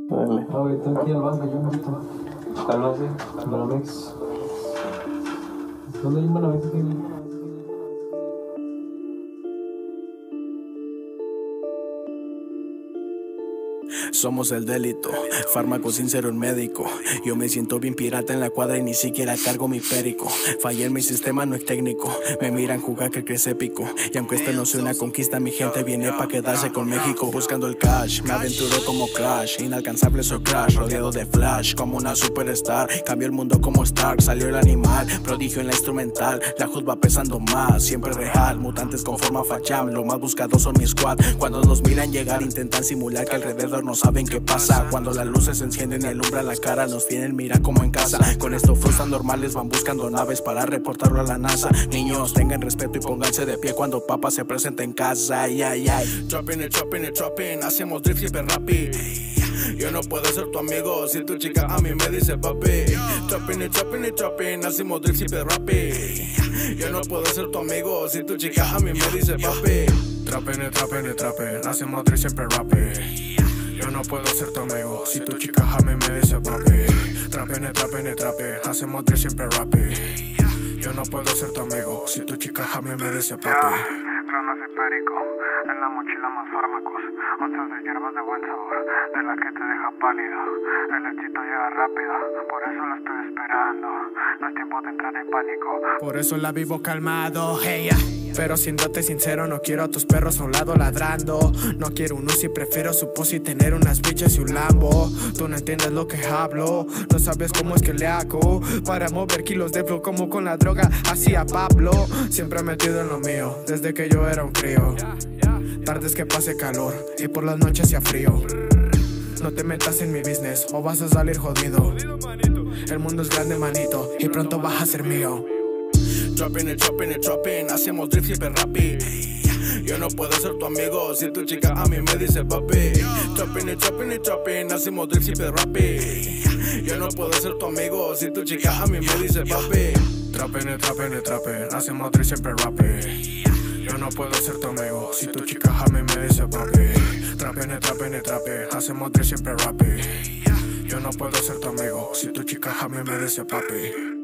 Dale. Ahorita aquí al banco, yo invito. Cálmase. Banamex. ¿Dónde hay un Banamex aquí? Somos el delito, fármaco sin ser un médico. Yo me siento bien pirata en la cuadra y ni siquiera cargo mi perico. Fallé en mi sistema, no es técnico. Me miran jugar que crece épico. Y aunque este no sea una conquista, mi gente viene pa' quedarse con México. Buscando el cash, me aventuro como Crash. Inalcanzable soy Crash, rodeado de flash. Como una superstar, cambió el mundo como Stark. Salió el animal, prodigio en la instrumental. La hood va pesando más, siempre real. Mutantes con forma facham, lo más buscado son mi squad. Cuando nos miran llegar intentan simular que alrededor no saben qué pasa. Cuando las luces se encienden y alumbran la cara, nos tienen mira como en casa. Con estos flows tan normales van buscando naves para reportarlo a la NASA. Niños, tengan respeto y pónganse de pie cuando papá se presenta en casa. Ay, ay, ay. Dropping it, dropping it, dropping. Hacemos drift super rápido. Yo no puedo ser tu amigo si tu chica a mí me dice papi. Dropping it, dropping it, dropping. Hacemos drift super rápido. Yo no puedo ser tu amigo si tu chica a mí me dice papi. Dropping it, dropping it, dropping. Hacemos drift super rápido. Yo no puedo ser tu amigo si tu chica a mí me dice papi. Trapene, trapene, trape, hacemos drill siempre rápido. Yo no puedo ser tu amigo si tu chica a mí me dice papi. Dronas y perico, en la mochila más fármacos, onzas de hierbas de buen sabor, de la que te deja pálido. El éxito llega rápido, por eso lo estoy esperando. No es tiempo de entrar en pánico. Por eso la vivo calmado, hey, pero siéndote sincero, no quiero a tus perros a un lado ladrando. No quiero un Uzi, prefiero su pose y tener unas bichas y un Lambo. Tú no entiendes lo que hablo, no sabes cómo es que le hago para mover kilos de flow como con la droga hacía Pablo. Siempre metido en lo mío, desde que yo era un crío. Tardes que pase calor y por las noches hacía frío. No te metas en mi business o vas a salir jodido. El mundo es grande, manito, y pronto vas a ser mío. Dropping it, dropping it, dropping. Hacemos drift super rápido. Yo no puedo ser tu amigo si tu chica a mí me dice papi. Dropping it, dropping it, dropping. Hacemos drift super rápido. Yo no puedo ser tu amigo si tu chica a mí me dice papi. Dropping it, dropping it, dropping. Hacemos drift super rápido. Yo no puedo ser tu amigo si tu chica a mí me dice papi. Dropping it, dropping it, dropping. Hacemos drift super rápido. Yo no puedo ser tu amigo si tu chica a mí me dice papi.